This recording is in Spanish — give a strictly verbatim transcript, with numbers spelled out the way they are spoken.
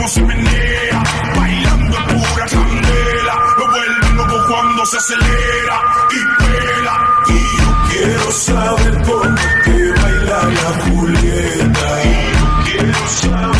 cómo se menea, bailando en pura candela. Me vuelve loco cuando se acelera y pela. Y yo quiero saber cómo te baila la Julieta. Y yo quiero saber